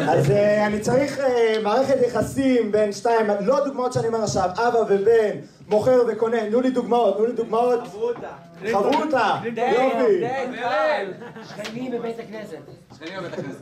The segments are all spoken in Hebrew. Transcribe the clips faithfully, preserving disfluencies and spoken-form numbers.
אז אני צריך מערכת יחסים בין שתיים, לא דוגמאות שאני אומר עכשיו, אבא ובן, מוכר וקונה, תנו לי דוגמאות, תנו לי דוגמאות. חברותה. חברותה, יופי. שכנים בבית הכנסת. שכנים בבית הכנסת.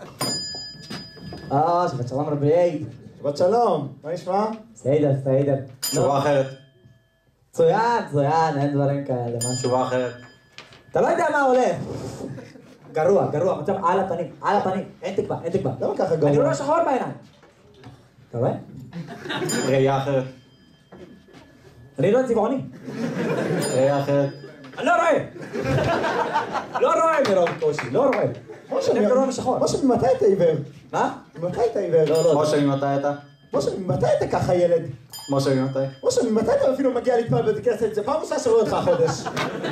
אה, שבת שלום רבי. שבת שלום, מה נשמע? בסדר, בסדר. תשובה אחרת. צוין, צוין, אין דברים כאלה. תשובה אחרת. אתה לא יודע מה הולך. גרוע, גרוע, מצב על הפנים, על הפנים, אין תקווה, אין תקווה. למה ככה גרוע? אני רואה שחור בעיניים. אתה רואה? ראייה אחרת. אני רואה צבעוני. ראייה אחרת. אני לא רואה. לא רואה מרוב קושי, לא רואה. אתם גרוע משחור. משה, ממתי אתה עיוור? מה? ממתי אתה עיוור? לא, לא. משה, ממתי אתה? משה, ממתי אתה ככה ילד? משה, ממתי? משה, ממתי אתה אפילו מגיע להתפעל בבית כנסת? זה פעם ראשונה שרואה אותך החודש.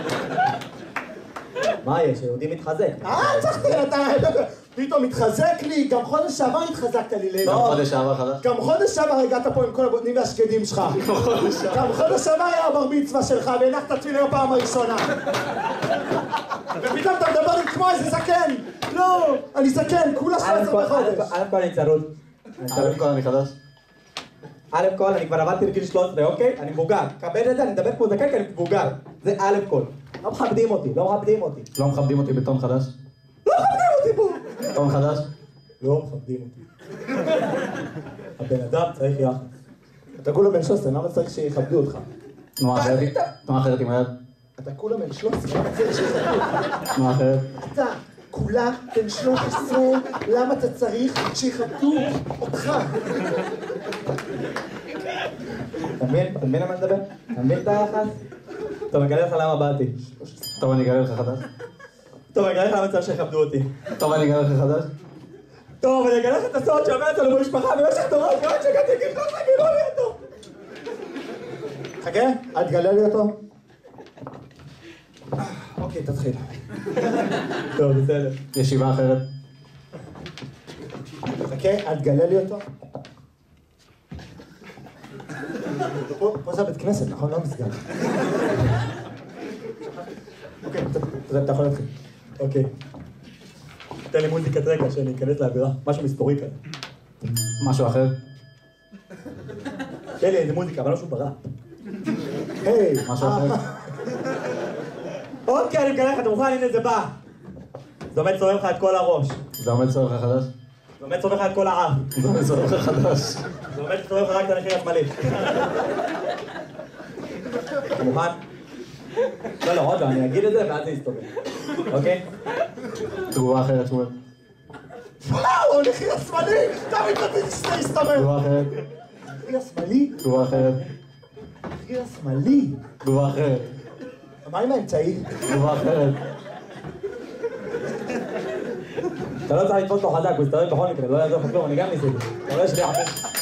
מה יש? יהודי מתחזק. אה, צחקתי, אתה פתאום מתחזק לי, גם חודש שעבר התחזקת לי לילה. גם חודש שעבר חדש? גם חודש שעבר הגעת פה עם כל הבוטנים והשקדים שלך. גם חודש שעבר היה הבר מצווה שלך והנחת תפילה בפעם הראשונה. ופתאום אתה מדבר לי כמו איזה זקן. לא, אני זקן, כולה שבע עשרה בחודש. א' כל אני צרוד. א' כל אני חדש? א' כל אני כבר עבדתי לגיל שלוש עשרה, אוקיי? אני מבוגר. קבל את זה, אני מדבר כמו זקן כי אני מבוגר. זה א' כל. לא מכבדים אותי, לא מכבדים אותי. לא מכבדים אותי בתום חדש? לא מכבדים אותי פה. תום חדש? לא מכבדים אותי. הבן אדם צריך יחס. אתה כולה בן שלוש עשרה, למה צריך שיכבדו אותך? תנועה אחרת? תנועה אחרת עם היד? אתה כולה בן שלוש עשרה, למה צריך שיכבדו אותך? תנועה אחרת? אתה כולה בן שלוש עשרה, למה אתה צריך שיכבדו אותך? אתה מבין? אתה מבין למה אני מדבר? אתה מבין את היחס? טוב, אני אגלה לך למה באתי. טוב, אני אגלה לך חדש? טוב, אני אגלה לך למה צריך שיכבדו אותי. טוב, אני אגלה לך חדש? טוב, אני אגלה לך את הסוד שעובר אצלנו במשפחה במשך דורות, ועד שהגעתי לגיל שלוש עשרה, גילו לי אותו. חכה, אל תגלה לי אותו. אוקיי, תתחיל. טוב, בסדר. ישיבה אחרת? חכה, אל תגלה לי אותו. פה פה זה הבית כנסת, נכון? לא מסגר. אוקיי, אתה יכול להתחיל. אוקיי. תן לי מוזיקת רקע שאני אכנס לאווירה, משהו מסתורי כזה. משהו אחר? תן לי איזה מוזיקה, אבל משהו ברע. היי, משהו אחר? אוקיי, אני מגלה לך, אתה מוכן? הנה זה בא. זה עומד צורם לך את כל הראש. זה עומד צורך חדש? זה עומד צורם לך את כל העם. זה עומד צורך חדש. זה עומד צורם לך רק את המחיר השמאלי. אתה מוכן? לא, לא, עוד לא, אני אגיד את זה ואז זה יסתובב. אוקיי? תגובה אחרת, שמואל. וואו, הנחיר השמאלי! תמיד תמיד הסתמר! תגובה אחרת. הנחיר השמאלי? תגובה אחרת. הנחיר השמאלי? תגובה אחרת. מה עם האמצעי? תגובה אחרת. אתה לא צריך לתפוס לו חזק, הוא יסתובב בכל מקרה, לא יעזור לך כלום, אני גם ניסיתי. אתה רואה שלי עפים.